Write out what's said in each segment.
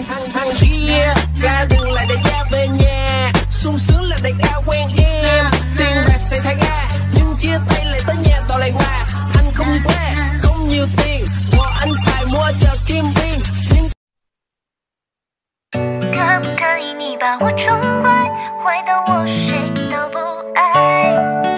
Thằng kia ra đường lại đại gia về nhà, sung sướng là đại ca quen em. Tiền bạc sẽ thay ra, nhưng chia tay lại tới nhà toàn lại quà. Anh không như thế, không nhiều tiền, bỏ anh xài mua chợ Kim Biên. 可不可以你把我宠坏，坏到我谁都不爱。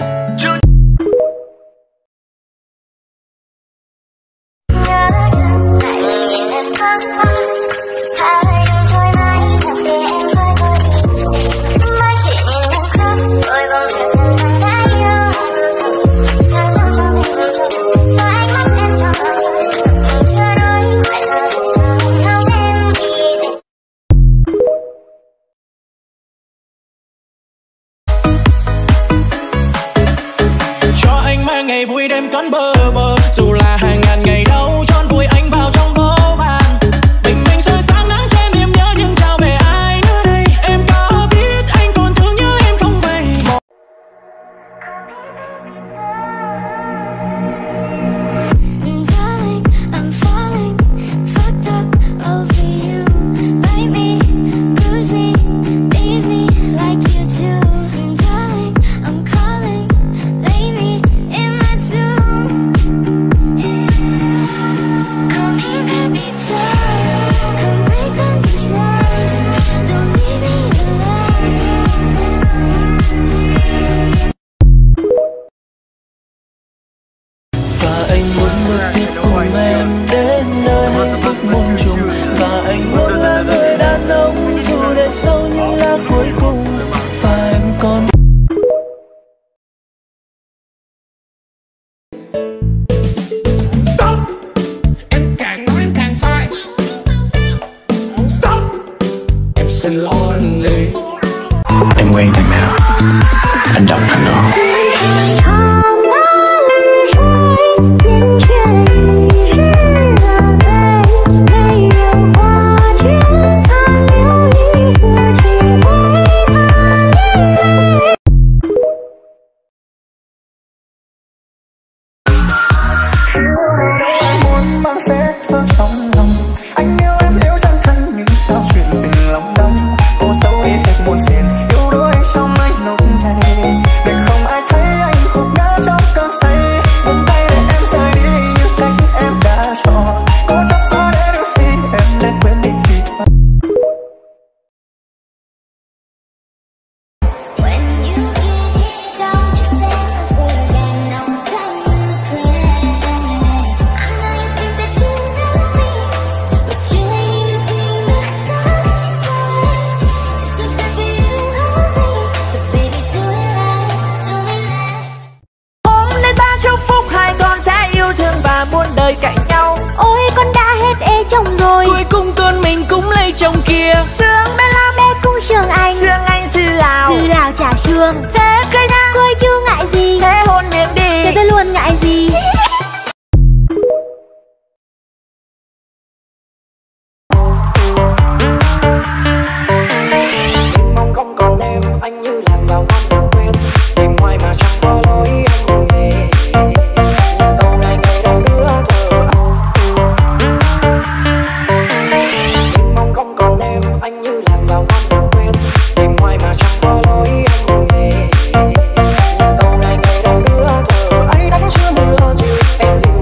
爱人眼泛黄，他来用thôi mà đi thầm để em khỏi có gì. Mới chỉ nhìn em khóc, tôi còn biết lần rằng đã yêu. Sao trong cho mình lời cho, sao ánh mắt em cho mọi người. Mình chưa nói, tại sao để cho mình không em đi. Cho anh mang ngày vui đêm toán bơ vơ, dù là hàng ngàn ngày đau tròn vùi anh vào trong vô vàn. Bình minh soi sáng nắng trên niềm nhớ, nhưng trao về ai nữa đây. Em có biết anh còn thương nhớ em không vậy? Darling, I'm falling, fucked up over you. Bite me, bruise me, leave me like you do. Darling, I'm calling, lay me in my tomb. Come here, baby, darling, come break down these walls. Don't leave me alone. Và anh muốn bước tiếp cùng em đến nơi hạnh phúc muôn trùng. Và anh muốn là người đàn ông dù để sau nhưng là cuối cùng. Và em còn Stop! Em càng nói em càng sai. Stop! Em xin lỗi anh đi. Em quen thằng nào, anh đập thằng đó. 天却已是狼狈，没人画卷，残留一丝情归那泪。 Muốn mang sẽ thơ trong lòng, anh yêu em yêu chân thân nhưng sao chuyện tình lòng đắm. Cô dấu đi hết muôn phiền, yêu đuối trong anh lúc này, để không ai thấy anh khúc ngã trong cơn say. Buông tay để em rời đi như cách em đã chọn, cố chấp phá để điều gì em nên quên đi thì thôi. When you get hit, don't you say a word and I'm gonna play. I know you think that you know me, but you ain't even seen my dark side. It's so good for you and me, so baby do it right, do it right. hôm nay ta chúc phúc hai con sẽ yêu thương và muôn đời cạnh nhau. Ôi con đã hết ê chồng rồi, Cuối cùng con mình cũng lấy chồng kia. sướng bé lắm bé cũng sướng anh Sư Lào trả sướng. thế cây đa Cười chứ ngại gì, thế hôn miệng đi. cho tôi luôn ngại gì. Xin mong không còn em, anh như lạc vào con đường quen. Tìm hoài mà chẳng có lối anh về. Nhìn tàu ngày ngày đâu nữa thở. Xin mong không còn em, anh như lạc vào con đường quen. Tìm hoài mà chẳng có lối anh về. Nhìn tàu ngày ngày đâu nữa thở. Ấy nắng chưa mưa chiều em dịu.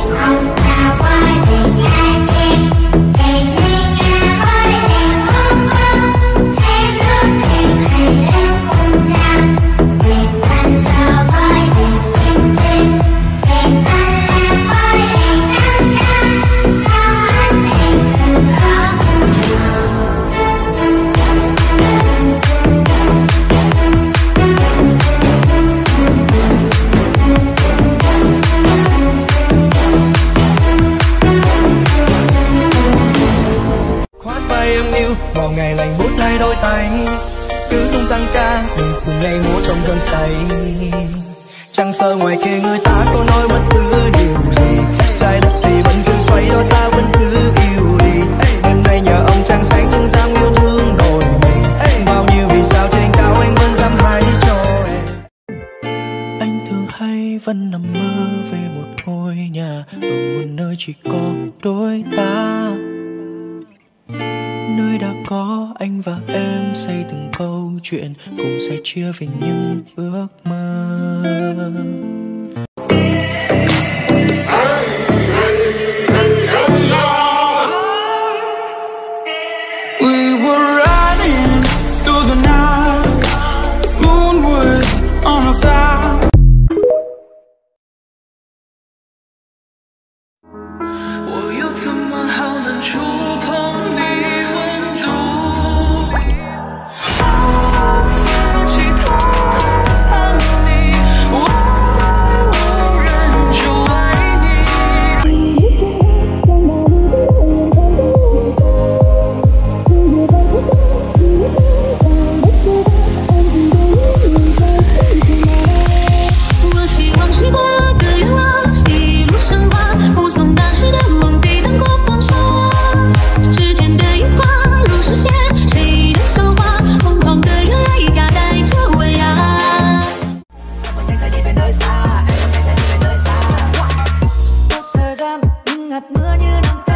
Khoát vai em yêu, vào ngày lành buốt hai đôi tay, cứ tung tăng ca mình cùng ngày múa trong cơn say. Chẳng sợ ngoài kia người ta có nói bất cứ điều gì, trái đất thì vẫn cứ xoay đôi ta vẫn cứ yêu đi. Đêm nay nhờ ông trăng sáng chứng giam yêu thương đôi mình, bao nhiêu vì sao trên cao anh vẫn dám hãy cho em. Anh thường hay vẫn nằm mơ về một ngôi nhà ở một nơi chỉ có đôi ta. nơi đã có anh và em xây từng câu chuyện, cùng sẻ chia về những ước mơ. We were riding through the night, moon was on our side. 我又怎么好能触碰你温度？四季偷偷藏你，我在无人就爱你。我希望许过的愿望一路升华，不送大师的梦抵挡过风沙。指尖的月光如实现，谁的韶华？疯狂的热爱夹带着温雅。Một thời gian những hạt mưa như nắng.